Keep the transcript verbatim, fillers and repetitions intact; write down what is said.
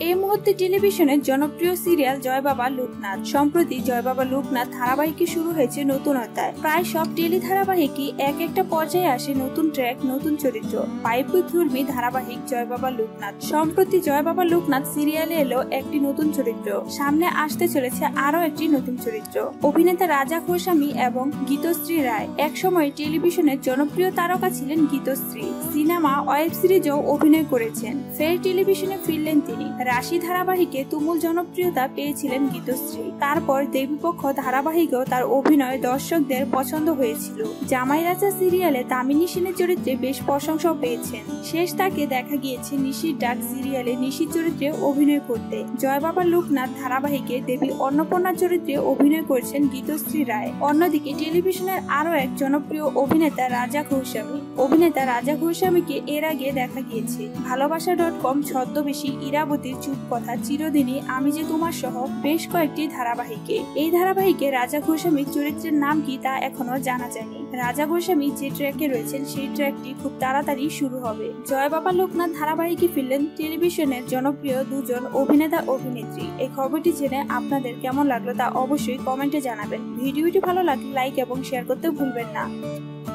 এই মুহূর্তে টেলিভিশনের জনপ্রিয় সিরিয়াল জয় বাবা লোকনাথ। সম্প্রতি জয় বাবা লোকনাথ ধারাবাহিকে শুরু হয়েছে নতুন অধ্যায়। প্রায় সব টেলি ধারাবাহিকই এক একটা পর্যায়ে আসে নতুন ট্র্যাক, নতুন চরিত্র। পাইপধর্মী ধারাবাহিক জয় বাবা লোকনাথ সম্প্রতি জয় বাবা লোকনাথ সিরিয়ালে এলো একটি নতুন চরিত্র। সামনে আসতে চলেছে আরো একটি নতুন চরিত্র। অভিনেতা রাজা গোস্বামী এবং গীতশ্রী রায়। এক সময় টেলিভিশনের জনপ্রিয় তারকা ছিলেন গীতশ্রী। সিনেমা, ওয়েব সিরিজেও অভিনয় করেছেন। ফের টেলিভিশনে ফিরলেন তিনি। রাশি ধারাবাহিকে তুমুল জনপ্রিয়তা পেয়েছিলেন গীতশ্রী। তারপর দেবীপক্ষ ধারাবাহিকেও তার অভিনয় দর্শকদের পছন্দ হয়েছিল। জামাই রাজা সিরিয়ালে তামিনী সেনের চরিত্রে বেশ প্রশংসাও পেয়েছেন। শেষ তাকে দেখা গিয়েছে নিশির ডাক সিরিয়ালে নিশির চরিত্রে অভিনয় করতে। জয় বাবা লোকনাথ ধারাবাহিকে দেবী অন্নপূর্ণা চরিত্রে অভিনয় করেছেন গীতশ্রী রায়। অন্যদিকে টেলিভিশনের আরো এক জনপ্রিয় অভিনেতা রাজা গোস্বামী। অভিনেতা রাজা গোস্বামীকে এর আগে দেখা গিয়েছে ভালোবাসা ডট কম, ছদ্মবেশী, ইরাবতীর চুপ কথা, চিরদিনই, আমি যে তোমার সহ বেশ কয়েকটি ধারাবাহিকে। এই ধারাবাহিকে রাজা গোস্বামীর চরিত্রের নাম কি তা এখনো জানা যায়নি। রাজা গোস্বামী যে ট্র্যাকে রয়েছেন সেই ট্র্যাকটি খুব তাড়াতাড়ি শুরু হবে। জয় বাবা লোকনাথ ধারাবাহিকে ফিরলেন টেলিভিশনের জনপ্রিয় দুজন অভিনেতা অভিনেত্রী। এই খবরটি জেনে আপনাদের কেমন লাগলো তা অবশ্যই কমেন্টে জানাবেন। ভিডিওটি ভালো লাগলে লাইক এবং শেয়ার করতে ভুলবেন না।